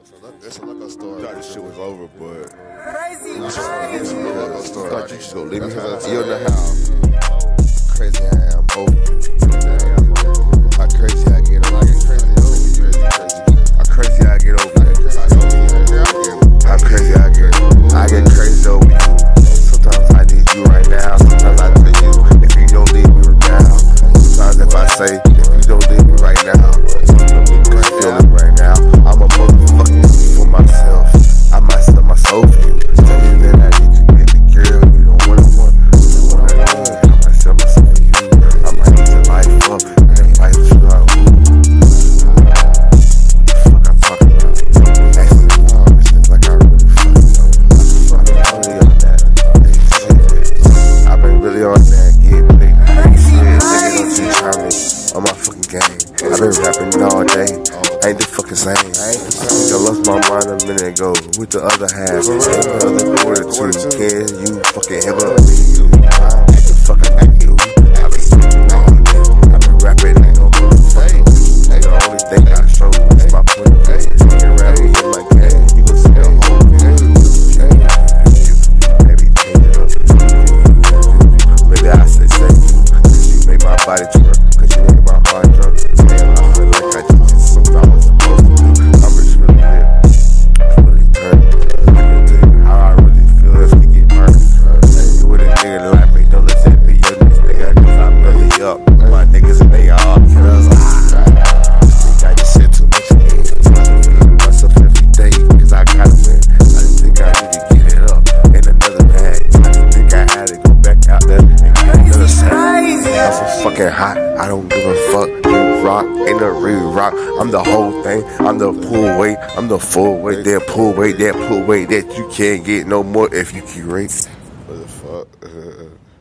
It's a loco story. Thought this shit was over, but It's a loco story. thought you just gonna leave me here. You know how crazy I am over you. How crazy I get over you. How crazy I get over you. How crazy I get crazy over you. Sometimes I need you right now. Sometimes I need you if you don't leave me now. Sometimes if I say if you don't leave me right now, I feel it right now. I'm a motherfucker for myself. I might sell my soul for you. Tell you that I need you, baby girl. You don't want to want. I might sell myself for you. I might need your life up. I ain't like you out. What the fuck I'm talking about? Asking me all this shit like I really fucking know. I've been really on that. Shit. I've been really on that. Getting big. Shit. Nigga don't you try me on my fucking game. I've been rapping all day. Ain't the fucking same. I think I lost my mind a minute ago with the other half. The other quarter two. Can you fucking hit up me? What the fuck I do? I've been sitting all day. I've been rapping, ain't no motherfucker. The only thing I show is my point of view. You can rap me in my game. You gon' see the whole game. Maybe change it up. Maybe I say you. Cause you make my body twerk. Cause you make my heart drunk. Damn, I feel like I just did something I was supposed to do. I'm just really lit. Really turned. I can tell you how I really feel if we get murdered. Hey, with a nigga like me, don't let that be your next nigga. Cause I'm really up. My niggas and they all girls. I just said too much again. I'm feeling myself every day. Cause I gotta win. I just think I need to get it up in another bag. I just think I had to go back out there and get another sack. I'm so fucking hot. I don't give a fuck. You rock, ain't no real rock. I'm the whole thing. I'm the pull weight. I'm the full weight. That pull weight. That pull weight that you can't get no more if you keep racing. What the fuck?